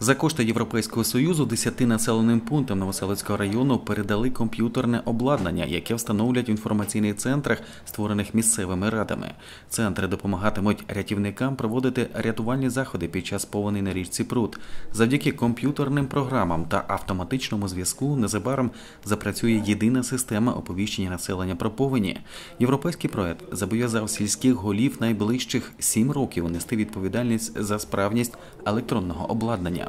За кошти Європейського Союзу 10 населеним пунктам Новоселицького району передали комп'ютерне обладнання, яке встановлять в інформаційних центрах, створених місцевими радами. Центри допомагатимуть рятівникам проводити рятувальні заходи під час повені на річці Прут. Завдяки комп'ютерним програмам та автоматичному зв'язку незабаром запрацює єдина система оповіщення населення про повені. Європейський проект зобов'язав сільських голів найближчих 7 років нести відповідальність за справність електронного обладнання.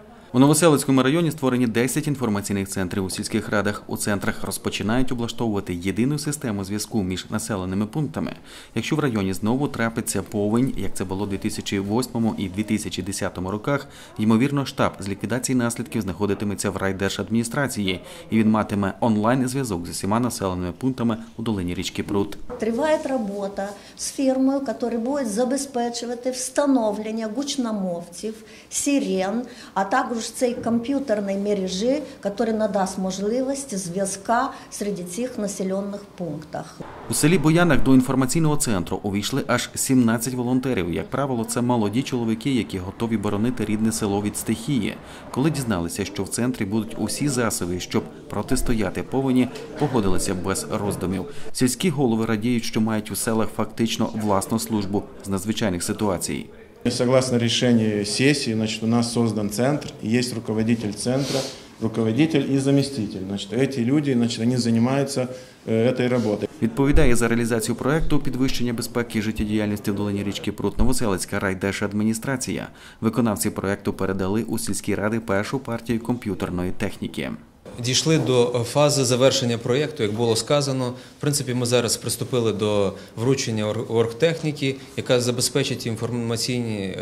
У Новоселицькому районі створені 10 інформаційних центрів у сільських радах. У центрах розпочинають облаштовувати єдину систему зв'язку між населеними пунктами. Якщо в районі знову трапиться повінь, як це було у 2008 і 2010 роках, ймовірно, штаб з ліквідації наслідків знаходитиметься в райдержадміністрації, і він матиме онлайн-зв'язок з усіма населеними пунктами у долині річки Прут. Триває робота з фірмою, яка буде забезпечувати встановлення гучномовців, сирен, а також цей комп'ютерної мережі, яка надасть можливість зв'язку серед цих населених пунктів. У селі Боянах до інформаційного центру увійшли аж 17 волонтерів. Як правило, це молоді чоловіки, які готові боронити рідне село від стихії. Коли дізналися, що в центрі будуть усі засоби, щоб протистояти повені, погодилися без роздумів. Сільські голови радіють, що мають у селах фактично власну службу з надзвичайних ситуацій. Согласно решению сессии, у нас создан центр, есть руководитель центра, руководитель и заместитель. Эти люди, они занимаются этой работой. Відповідає за реалізацію проекту підвищення безпеки і життєдіяльності в долині річки Прут Новоселицька райдержадміністрація. Виконавці проекту передали у сільські ради першу партію комп'ютерної техніки. Дійшли до фази завершення проєкту, як було сказано. В принципі, ми зараз приступили до вручення оргтехніки, яка забезпечить інформаційні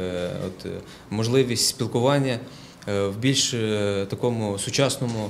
можливість спілкування в більш такому сучасному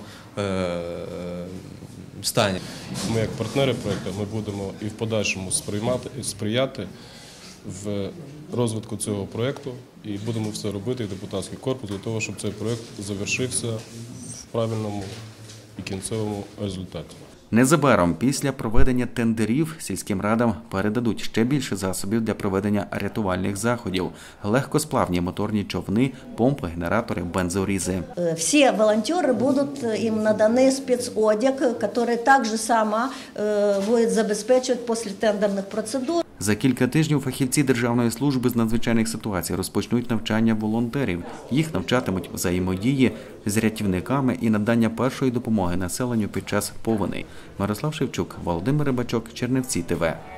стані. Ми, як партнери проєкту, ми будемо і в подальшому сприяти в розвитку цього проєкту і будемо все робити, як депутатський корпус, для того, щоб цей проєкт завершився в правильному і кінцевому результаті. Незабаром після проведення тендерів сільським радам передадуть ще більше засобів для проведення рятувальних заходів – легкосплавні моторні човни, помпи, генератори, бензорізи. Всі волонтери будуть їм наданий спецодяг, який так само буде забезпечувати після тендерних процедур. За кілька тижнів фахівці Державної служби з надзвичайних ситуацій розпочнуть навчання волонтерів. Їх навчатимуть взаємодії з рятівниками і надання першої допомоги населенню під час повеней. Мирослав Шевчук, Володимир Рибачок, Чернівці ТВ.